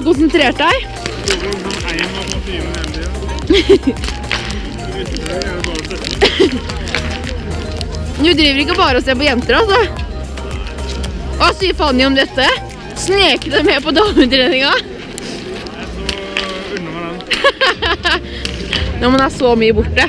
konsentrert deg. Du driver ikke bare og ser på jenter, altså. Hva sier Fanny om dette? Sneker deg med på dametreninga? Når man er så mye borte.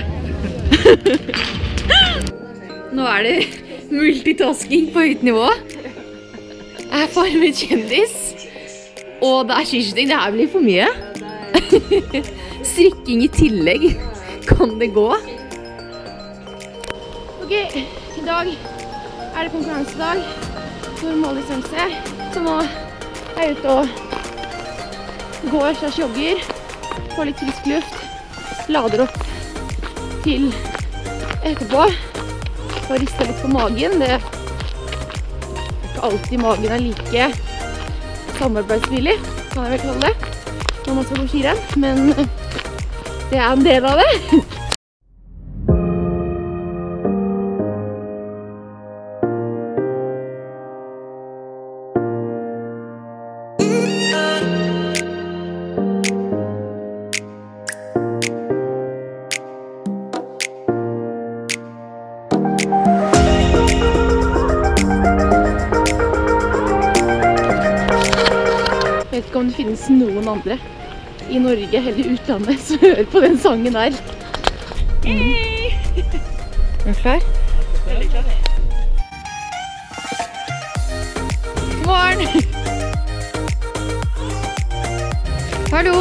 Nå er det multitasking på høyt nivå. Jeg er farmet kjendis. Og det er skiskyting, det her blir for mye. Strikking i tillegg. Kan det gå? Ok, i dag er det konkurransedag for måldistanse. Så nå er jeg ute og går, jogger, får litt frisk luft, lader opp til etterpå. Og rister litt på magen. Det er ikke alltid magen er like samarbeidsvillig, kan jeg vel kalle det, når man skal på skirenn, men det er en del av det. Jeg vet ikke om det finnes noen andre i Norge eller i utlandet som hører på den sangen der. Hei! Er du klar? Veldig klar. God morgen! Hallo!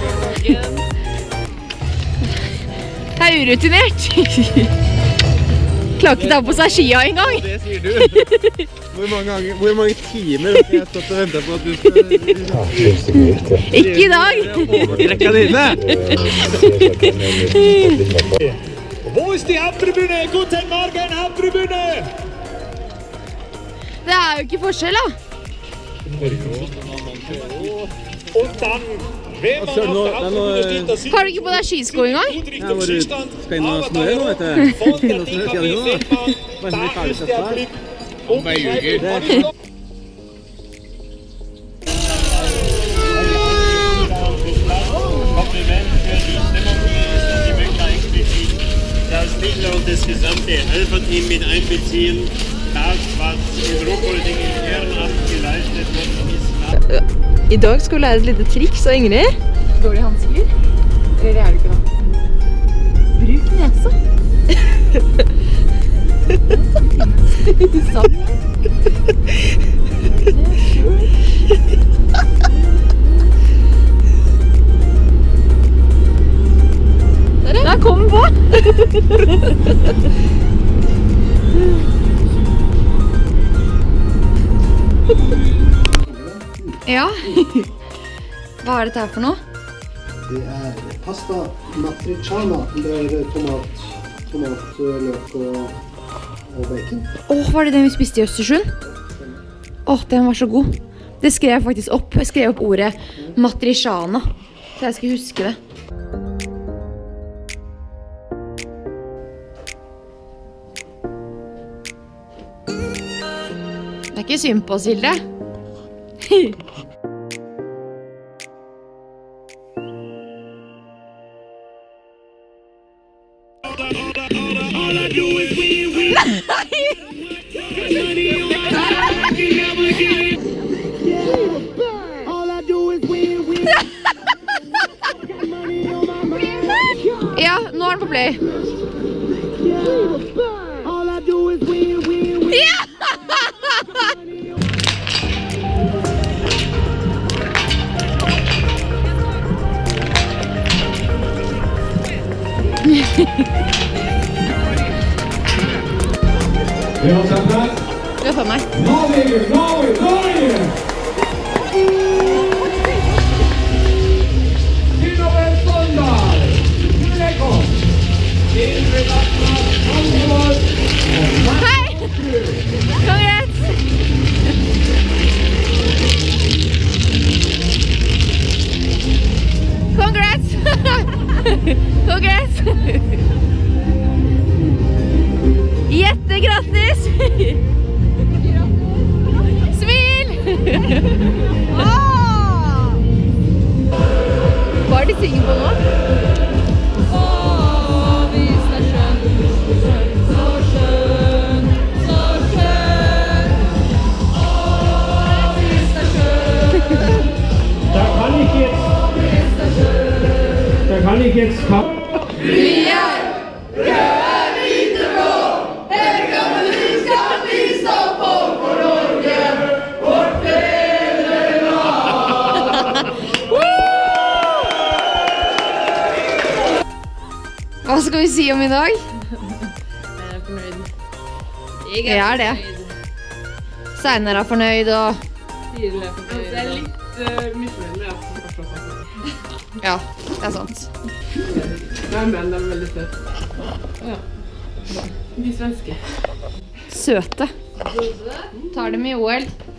Jeg er urutinert. Klarer ikke ta på seg skia engang. Det sier du. Hvor mange timer har jeg stått og ventet på at du skal... Ikke i dag. Overtrekka dine. Hvor er de Haupttribüne? Guten Morgen, Haupttribüne! Det er jo ikke forskjell, da. Og dann, hvem man auf der Haupttribüne steht, das sind Har du ikke på deg skisko engang? Ja, hvor du skal inn og snøye nå, vet du. Inn og snøye nå, da. Bare så vi ferdig sett der. Om ei uke. Kompliment für die Stimmung hier ist und die möchte explizit das Mittel und das gesamte Helferteam mit einbeziehen. Das, was in Ruhpolding im Ehrenamt geleistet worden ist. I dag skal vi lære et lite triks av Ingrid. Dårlige hansker? Eller er det ikke da? Bruk nesa. Sånn. Der kom den på! Ja. Hva er dette her for noe? Det er pasta matriciana. Det er tomat, løk og bacon. Åh, var det den vi spiste i Østersund? Åh, den var så god. Det skrev jeg faktisk opp. Jeg skrev opp ordet matriciana, så jeg skal huske det. Det er ikke synd på oss, Hilde. Ja, nå er den på play. Ja! Det er for meg. Hei! Congrats! Congrats! Congrats! Jättegrattis! Smil! Hva er de synger på nå? Visst er skjønn, så skjønn, så skjønn. Visst er skjønn. Da kann ich jetzt kaum. Vi er røde, hvite, blå. Hele kroppen skal vi stå på for Norge, vårt fedreland. Hva skal vi si om i dag? Jeg er fornøyd. Jeg er det. Steinar er fornøyd og... Tiril er fornøyd. Det er litt misfornøyd med at den første var faktisk. Ja, det er sant. Men de er veldig søte. Ja. De svenske. Søte. Tar dem i OL.